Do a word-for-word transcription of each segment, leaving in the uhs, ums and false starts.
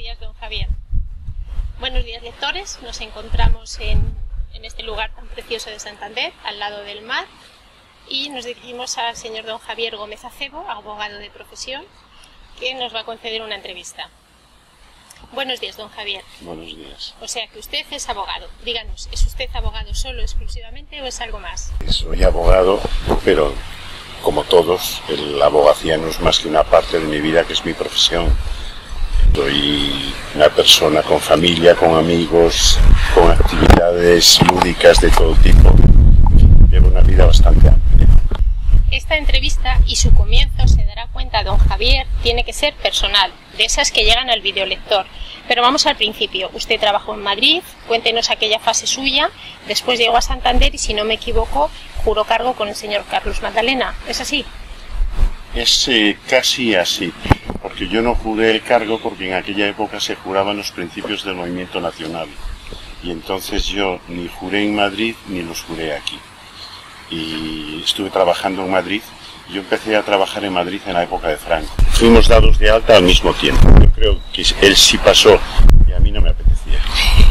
días, don Javier. Buenos días, lectores. Nos encontramos en, en este lugar tan precioso de Santander, al lado del mar, y nos dirigimos al señor don Javier Gómez Acebo, abogado de profesión, que nos va a conceder una entrevista. Buenos días, don Javier. Buenos días. O sea que usted es abogado. Díganos, ¿es usted abogado solo, exclusivamente, o es algo más? Soy abogado, pero como todos, la abogacía no es más que una parte de mi vida, que es mi profesión. Soy una persona con familia, con amigos, con actividades lúdicas de todo tipo. Llevo una vida bastante amplia. Esta entrevista y su comienzo, se dará cuenta don Javier, tiene que ser personal, de esas que llegan al videolector. Pero vamos al principio. Usted trabajó en Madrid, cuéntenos aquella fase suya, después llegó a Santander y, si no me equivoco, juró cargo con el señor Carlos Magdalena. ¿Es así? Es eh, casi así, porque yo no juré el cargo porque en aquella época se juraban los principios del movimiento nacional. Y entonces yo ni juré en Madrid ni los juré aquí. Y estuve trabajando en Madrid. Yo empecé a trabajar en Madrid en la época de Franco. Fuimos dados de alta al mismo tiempo. Yo creo que él sí pasó y a mí no me apetecía.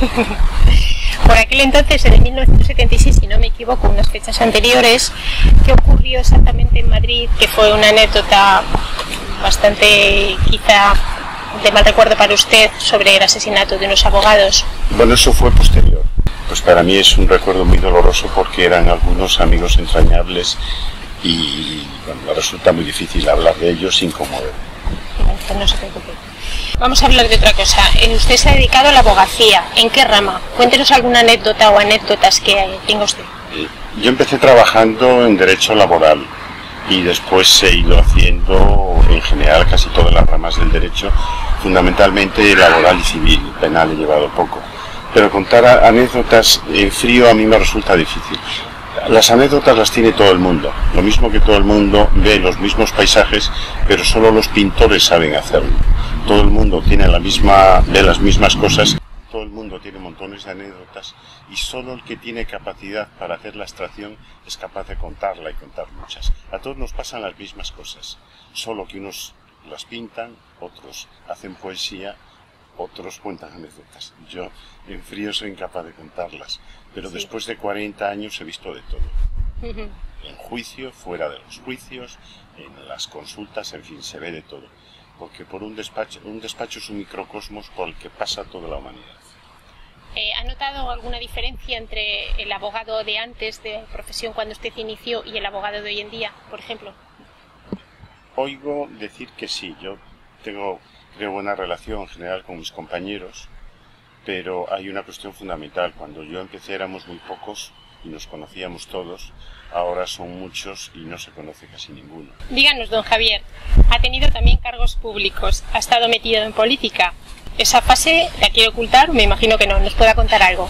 Por aquel entonces, en mil novecientos setenta y seis, si no me equivoco, unas fechas anteriores, ¿qué ocurrió exactamente en Madrid? Que fue una anécdota bastante, quizá, de mal recuerdo para usted, sobre el asesinato de unos abogados. Bueno, eso fue posterior. Pues para mí es un recuerdo muy doloroso porque eran algunos amigos entrañables y bueno, me resulta muy difícil hablar de ellos sin conmover. No, no se preocupe. Vamos a hablar de otra cosa. Usted se ha dedicado a la abogacía. ¿En qué rama? Cuéntenos alguna anécdota o anécdotas que tenga usted. Yo empecé trabajando en derecho laboral y después he ido haciendo en general casi todas las ramas del derecho, fundamentalmente laboral y civil. Penal he llevado poco. Pero contar anécdotas en frío a mí me resulta difícil. Las anécdotas las tiene todo el mundo, lo mismo que todo el mundo ve los mismos paisajes, pero solo los pintores saben hacerlo. Todo el mundo tiene la misma, ve las mismas cosas, todo el mundo tiene montones de anécdotas y solo el que tiene capacidad para hacer la abstracción es capaz de contarla y contar muchas. A todos nos pasan las mismas cosas, solo que unos las pintan, otros hacen poesía, otros cuentan anécdotas. Yo en frío soy incapaz de contarlas, pero sí. Después de cuarenta años he visto de todo. Uh-huh. En juicio, fuera de los juicios, en las consultas, en fin, se ve de todo. Porque por un despacho, un despacho es un microcosmos por el que pasa toda la humanidad. Eh, ¿Ha notado alguna diferencia entre el abogado de antes, de profesión, cuando usted inició, y el abogado de hoy en día, por ejemplo? Oigo decir que sí. Yo tengo, creo, buena relación en general con mis compañeros, pero hay una cuestión fundamental. Cuando yo empecé éramos muy pocos y nos conocíamos todos, ahora son muchos y no se conoce casi ninguno. Díganos, don Javier, ha tenido también cargos públicos, ha estado metido en política. ¿Esa fase la quiere ocultar? Me imagino que no. ¿Nos pueda contar algo?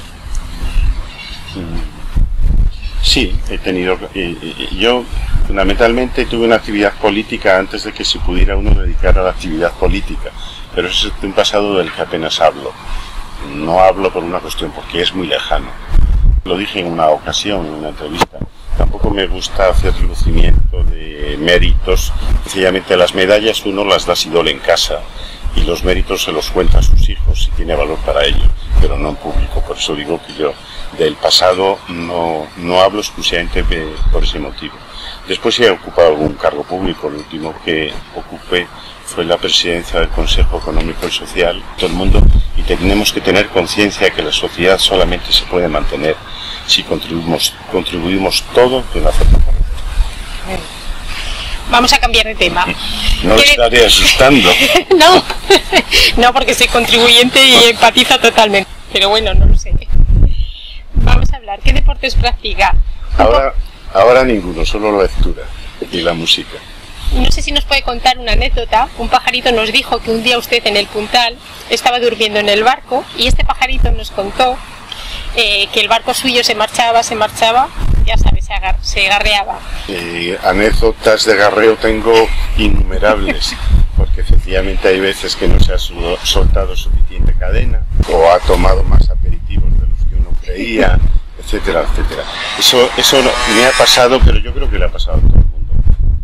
Sí, he tenido... Yo fundamentalmente tuve una actividad política antes de que se pudiera uno dedicar a la actividad política, pero eso es un pasado del que apenas hablo. No hablo por una cuestión, porque es muy lejano. Lo dije en una ocasión, en una entrevista. Tampoco me gusta hacer lucimiento de méritos. Sencillamente las medallas uno las da si dole en casa y los méritos se los cuenta a sus hijos si tiene valor para ello, pero no en público. Por eso digo que yo del pasado no, no hablo exclusivamente por ese motivo. Después sí he ocupado algún cargo público. Lo último que ocupé fue la presidencia del Consejo Económico y Social, todo el mundo, y tenemos que tener conciencia de que la sociedad solamente se puede mantener si contribuimos, contribuimos todo de una forma correcta. Vamos a cambiar de tema. No le estaré asustando. No, no, porque soy contribuyente y empatizo totalmente, pero bueno, no lo sé. Vamos a hablar, ¿qué deportes practica? Ahora, ahora ninguno, solo la lectura y la música. No sé si nos puede contar una anécdota. Un pajarito nos dijo que un día usted en el Puntal estaba durmiendo en el barco y este pajarito nos contó eh, que el barco suyo se marchaba, se marchaba, ya sabes, se, agar se garreaba. Eh, anécdotas de garreo tengo innumerables, porque efectivamente hay veces que no se ha soltado suficiente cadena o ha tomado más aperitivos de los que uno creía, etcétera, etcétera. Eso, eso me ha pasado, pero yo creo que le ha pasado a todo el mundo.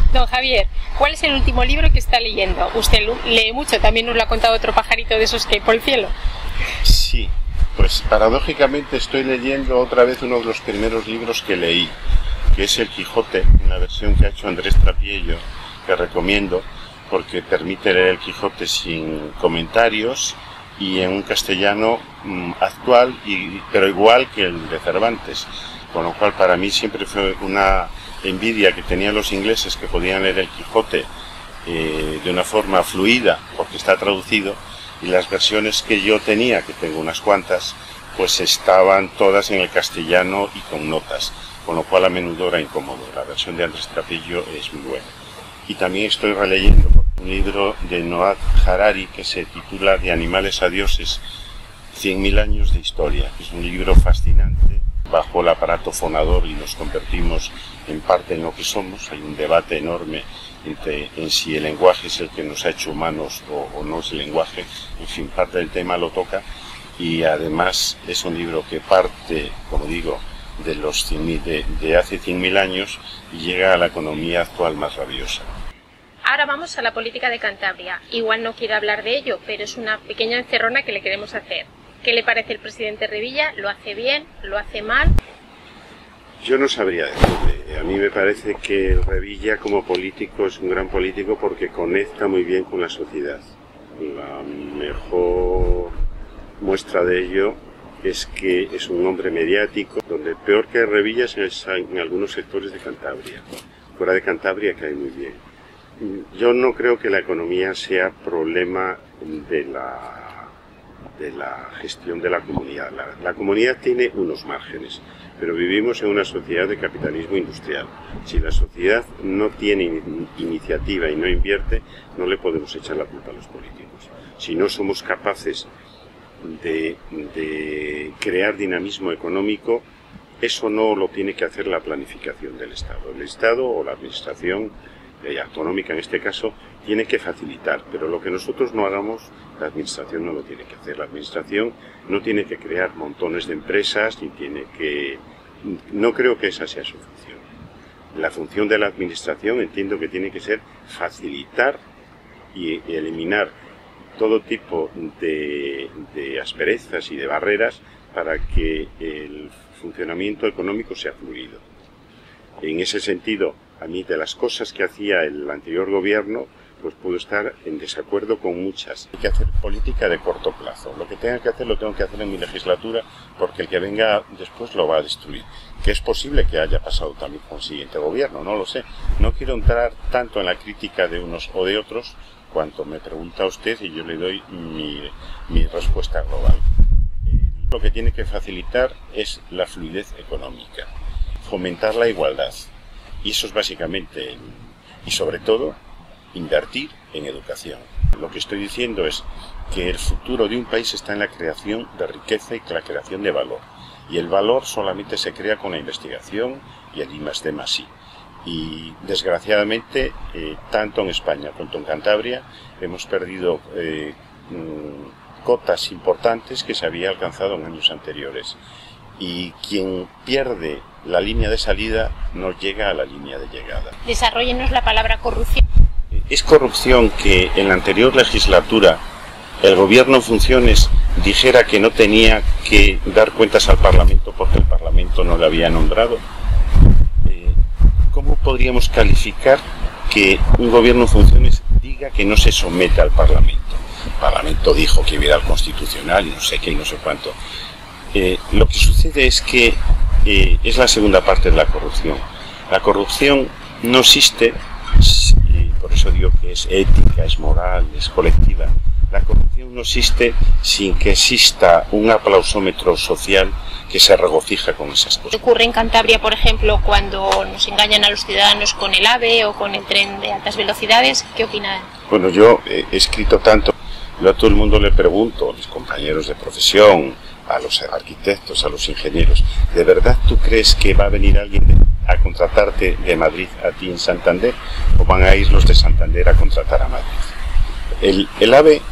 Don Javier, ¿cuál es el último libro que está leyendo? Usted lee mucho, también nos lo ha contado otro pajarito de esos que hay por el cielo. Sí, pues paradójicamente estoy leyendo otra vez uno de los primeros libros que leí, que es El Quijote, una versión que ha hecho Andrés Trapiello, que recomiendo porque permite leer El Quijote sin comentarios y en un castellano mmm, actual, y, pero igual que el de Cervantes, con lo cual para mí siempre fue una envidia que tenían los ingleses, que podían leer El Quijote eh, de una forma fluida porque está traducido, y las versiones que yo tenía, que tengo unas cuantas, pues estaban todas en el castellano y con notas, con lo cual a menudo era incómodo. La versión de Andrés Trapiello es muy buena. Y también estoy releyendo un libro de Noah Harari que se titula De animales a dioses, cien mil años de historia. Es un libro fascinante. Bajo el aparato fonador y nos convertimos en parte en lo que somos. Hay un debate enorme entre en si el lenguaje es el que nos ha hecho humanos o, o no es el lenguaje. En fin, parte del tema lo toca, y además es un libro que parte, como digo, de, los cien mil, de, de hace cien mil años y llega a la economía actual más rabiosa. Ahora vamos a la política de Cantabria. Igual no quiere hablar de ello, pero es una pequeña encerrona que le queremos hacer. ¿Qué le parece el presidente Revilla? ¿Lo hace bien? ¿Lo hace mal? Yo no sabría decirle. A mí me parece que Revilla como político es un gran político porque conecta muy bien con la sociedad. La mejor muestra de ello es que es un hombre mediático, donde peor que Revilla es en algunos sectores de Cantabria. Fuera de Cantabria cae muy bien. Yo no creo que la economía sea problema de la, de la gestión de la comunidad. La, la comunidad tiene unos márgenes, pero vivimos en una sociedad de capitalismo industrial. Si la sociedad no tiene in, iniciativa y no invierte, no le podemos echar la culpa a los políticos. Si no somos capaces de, de crear dinamismo económico, eso no lo tiene que hacer la planificación del Estado. El Estado o la administración eh, autonómica en este caso tiene que facilitar, pero lo que nosotros no hagamos, la administración no lo tiene que hacer. La administración no tiene que crear montones de empresas, ni tiene que... No creo que esa sea su función. La función de la administración entiendo que tiene que ser facilitar y eliminar todo tipo de, de asperezas y de barreras para que el funcionamiento económico sea fluido. En ese sentido, a mí de las cosas que hacía el anterior gobierno, pues puedo estar en desacuerdo con muchas. Hay que hacer política de corto plazo. Lo que tenga que hacer lo tengo que hacer en mi legislatura, porque el que venga después lo va a destruir. Que es posible que haya pasado también con el siguiente gobierno, no lo sé. No quiero entrar tanto en la crítica de unos o de otros, cuanto me pregunta usted y yo le doy mi, mi respuesta global. Eh, lo que tiene que facilitar es la fluidez económica, fomentar la igualdad. Y eso es básicamente, y sobre todo, invertir en educación. Lo que estoy diciendo es que el futuro de un país está en la creación de riqueza y la creación de valor. Y el valor solamente se crea con la investigación y el I más D más I. Y desgraciadamente, eh, tanto en España como en Cantabria, hemos perdido eh, mmm, cotas importantes que se había alcanzado en años anteriores. Y quien pierde la línea de salida no llega a la línea de llegada. Desarróllenos la palabra corrupción. Es corrupción que en la anterior legislatura el gobierno en funciones dijera que no tenía que dar cuentas al Parlamento porque el Parlamento no le había nombrado. Eh, ¿Cómo podríamos calificar que un gobierno en funciones diga que no se somete al Parlamento? El Parlamento dijo que iba a ir al Constitucional y no sé qué y no sé cuánto. Eh, lo que sucede es que eh, es la segunda parte de la corrupción. La corrupción no existe, y por eso digo que es ética, es moral, es colectiva. La corrupción no existe sin que exista un aplausómetro social que se regocija con esas cosas. ¿Qué ocurre en Cantabria, por ejemplo, cuando nos engañan a los ciudadanos con el AVE o con el tren de altas velocidades? ¿Qué opinan? Bueno, yo he escrito tanto, yo a todo el mundo le pregunto, a mis compañeros de profesión, a los arquitectos, a los ingenieros, ¿de verdad tú crees que va a venir alguien de, a contratarte de Madrid a ti en Santander, o van a ir los de Santander a contratar a Madrid? El, el AVE,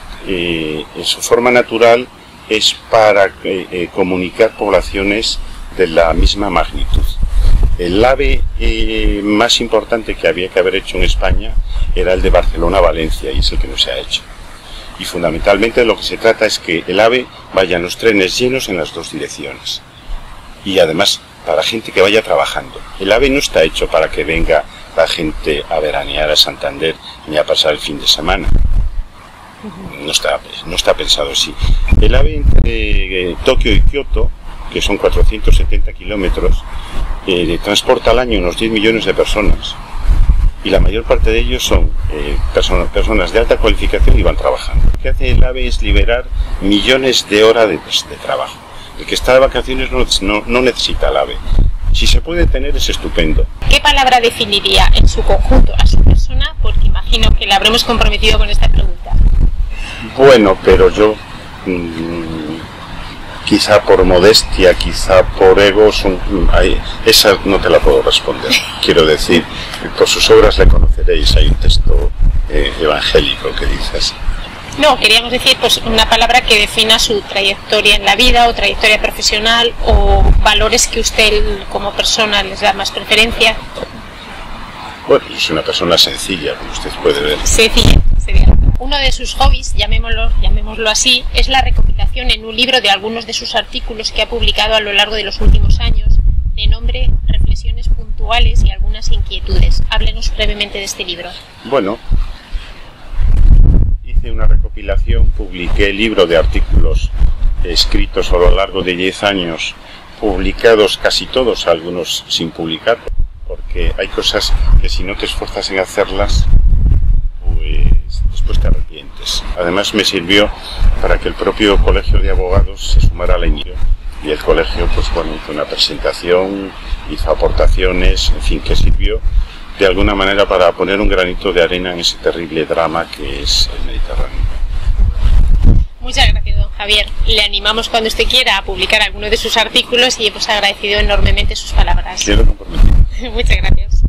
eh, en su forma natural, es para eh, eh, comunicar poblaciones de la misma magnitud. el AVE eh, más importante que había que haber hecho en España era el de Barcelona a Valencia, y es el que no se ha hecho. Y fundamentalmente de lo que se trata es que el AVE vayan los trenes llenos en las dos direcciones. Y además, para gente que vaya trabajando. El AVE no está hecho para que venga la gente a veranear a Santander ni a pasar el fin de semana. No está, no está pensado así. El AVE entre eh, Tokio y Kioto, que son cuatrocientos setenta kilómetros, eh, transporta al año unos diez millones de personas. Y la mayor parte de ellos son eh, personas, personas de alta cualificación y van trabajando. Lo que hace el AVE es liberar millones de horas de, de trabajo. El que está de vacaciones no, no, no necesita el AVE. Si se puede tener es estupendo. ¿Qué palabra definiría en su conjunto a su persona? Porque imagino que la habremos comprometido con esta pregunta. Bueno, pero yo, mmm, quizá por modestia, quizá por ego, son, hay, esa no te la puedo responder. Quiero decir, por sus obras le conoceréis, hay un texto eh, evangélico que dice así. No, queríamos decir pues una palabra que defina su trayectoria en la vida o trayectoria profesional o valores que usted como persona les da más preferencia. Bueno, es una persona sencilla, como usted puede ver. Sencilla, sería. Uno de sus hobbies, llamémoslo, llamémoslo así, es la recopilación en un libro de algunos de sus artículos que ha publicado a lo largo de los últimos años, de nombre Reflexiones puntuales y algunas inquietudes. Háblenos brevemente de este libro. Bueno, hice una recopilación, publiqué el libro de artículos escritos a lo largo de diez años, publicados casi todos, algunos sin publicar, porque hay cosas que si no te esfuerzas en hacerlas, pues después te arrepientes. Además me sirvió para que el propio Colegio de Abogados se sumara a la iniciativa, y el colegio pues bueno, hizo una presentación, hizo aportaciones, en fin, que sirvió de alguna manera para poner un granito de arena en ese terrible drama que es el Mediterráneo. Muchas gracias, don Javier. Le animamos cuando usted quiera a publicar alguno de sus artículos y hemos agradecido enormemente sus palabras. Quiero comprometer. Muchas gracias.